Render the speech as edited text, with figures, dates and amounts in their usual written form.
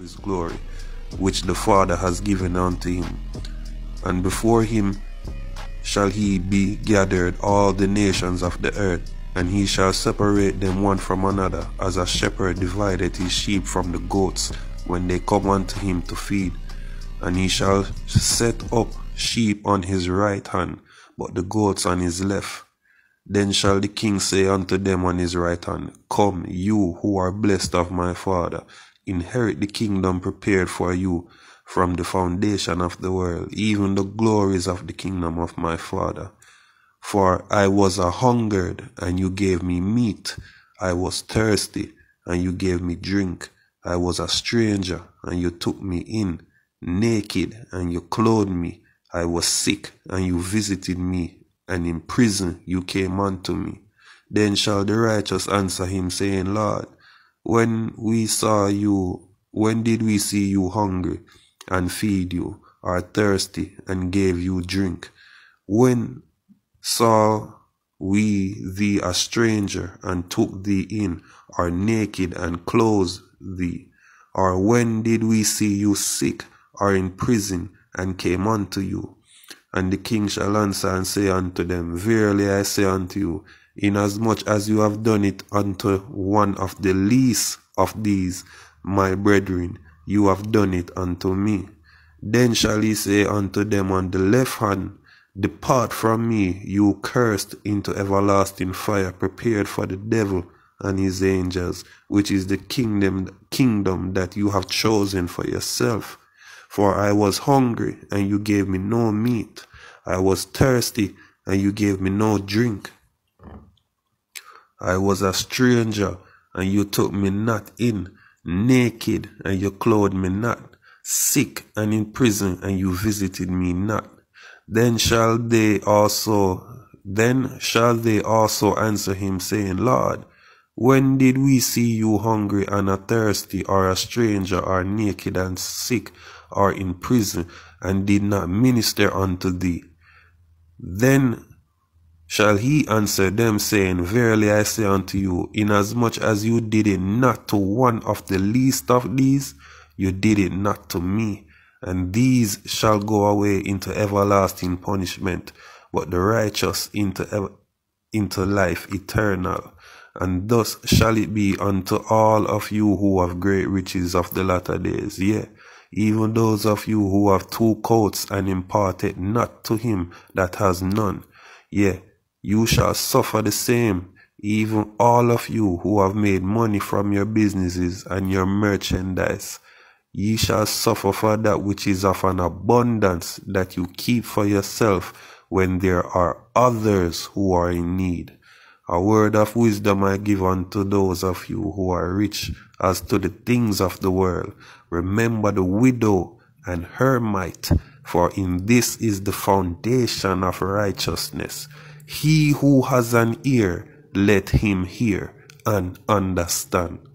his glory, which the Father has given unto him. And before him shall he be gathered all the nations of the earth, and he shall separate them one from another, as a shepherd divideth his sheep from the goats, when they come unto him to feed. And he shall set up sheep on his right hand, but the goats on his left. Then shall the king say unto them on his right hand, Come, you who are blessed of my Father, inherit the kingdom prepared for you from the foundation of the world, even the glories of the kingdom of my Father. For I was a hungered, and you gave me meat. I was thirsty, and you gave me drink. I was a stranger, and you took me in. Naked, and you clothed me. I was sick, and you visited me. And in prison you came unto me. Then shall the righteous answer him, saying, Lord, when did we see you hungry, and feed you, or thirsty, and gave you drink? When saw we thee a stranger, and took thee in, or naked, and clothed thee? Or when did we see you sick, or in prison, and came unto you? And the king shall answer and say unto them, Verily I say unto you, inasmuch as you have done it unto one of the least of these my brethren, you have done it unto me. Then shall he say unto them on the left hand, Depart from me, you cursed, into everlasting fire, prepared for the devil and his angels, which is the kingdom that you have chosen for yourself. For I was hungry, and you gave me no meat. I was thirsty, and you gave me no drink. I was a stranger, and you took me not in. Naked, and you clothed me not. Sick, and in prison, and you visited me not. Then shall they also answer him, saying, Lord, when did we see you hungry and a thirsty, or a stranger, or naked and sick, or in prison, and did not minister unto thee? Then shall he answer them, saying, Verily I say unto you, inasmuch as you did it not to one of the least of these, you did it not to me. And these shall go away into everlasting punishment, but the righteous into life eternal. And thus shall it be unto all of you who have great riches of the latter days. Yea, even those of you who have 2 coats, and impart it not to him that has none. Yea, you shall suffer the same, even all of you who have made money from your businesses and your merchandise. Ye shall suffer for that which is of an abundance, that you keep for yourself, when there are others who are in need. A word of wisdom I give unto those of you who are rich, as to the things of the world. Remember the widow and her mite, for in this is the foundation of righteousness. He who has an ear, let him hear and understand.